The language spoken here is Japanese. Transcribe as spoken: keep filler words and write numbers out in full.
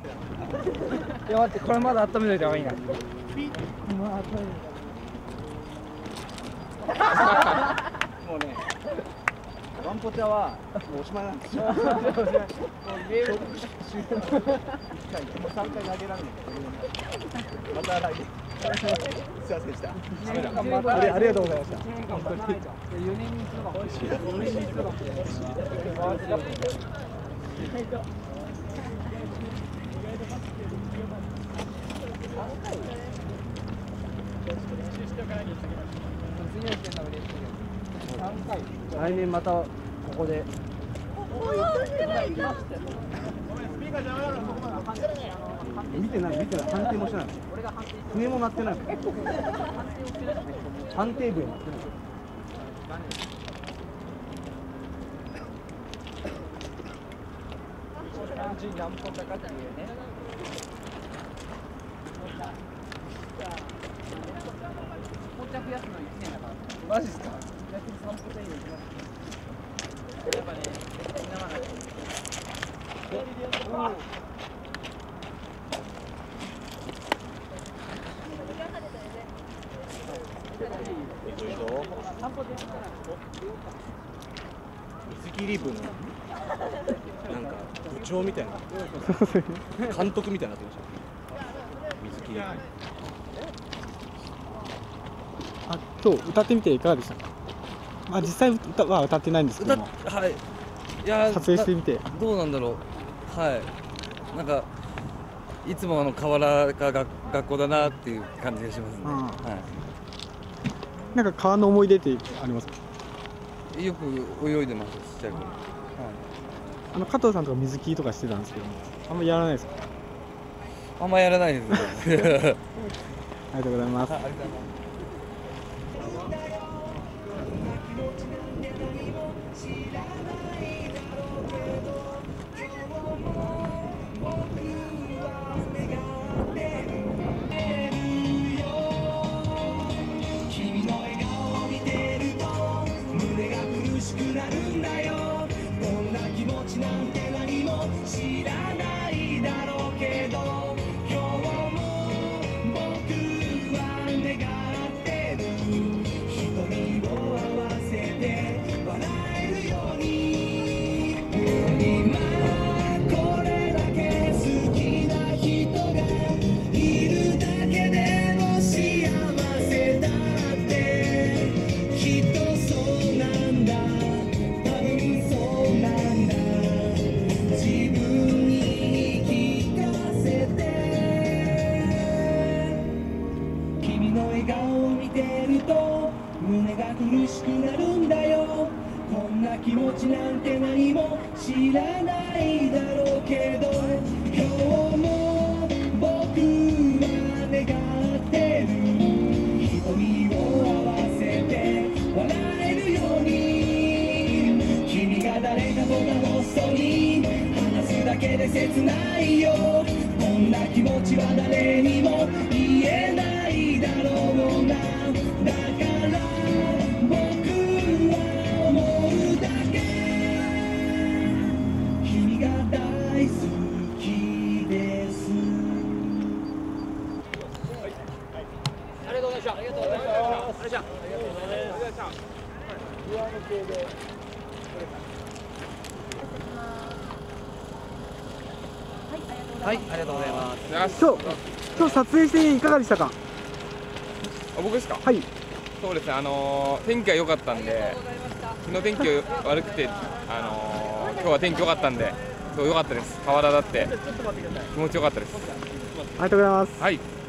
いや待って、これまだ温めといた方がいいな。もうね、ワンポチャはもうおしまいなんですよ。もうゲーム一回、もう三回投げられない。また来年。すいませんでした。ありがとうございました。本当に。よねんに一度かもしれない。よねんに一度かもしれない。来年またここで。見てない見てない判定もしてない。船も鳴ってない。判定部になってない。何本だかっていうね。ポチャ増やすのいちねんだから。マジっすか。逆にさんポチャいいのいきます。やっぱね、みんなまだ。水切り部のなんか部長みたいな監督みたいになってました。水切り部。 あ、今日歌ってみていかがでしたか。まあ実際歌は歌ってないんですけども、 はい、いや撮影してみてどうなんだろう。はい、なんかいつもあの河原が学学校だなっていう感じがしますね。はい。 なんか川の思い出ってありますか。 よく泳いでます、ちっちゃい頃。はい。 あの加藤さんとか水切りとかしてたんですけども、あんまりやらないですか。 あんまやらないですね。 ありがとうございます。 ありがとうございます。 胸が苦しくなるんだよ。こんな気持ちなんて何も知らないだろうけど、今日も僕は願ってる。瞳を合わせて笑えるように、君が誰かと楽しそうに話すだけで切ないよ。こんな気持ちは誰にも言えないだろうな。だから僕は思うだけ、君が大好きです。 ありがとうございました。ありがとうございました。ありがとうございました。ありがとうございました。岩の系で。はい、ありがとうございます。 今日今日撮影していかがでしたか。 あ、僕ですか。 はい。 そうですね。あのー、天気が良かったんで、昨日天気悪くて、あのー、今日は天気良かったんで、すごい良かったです。河原だって気持ちよかったです。 ありがとうございます。 はい。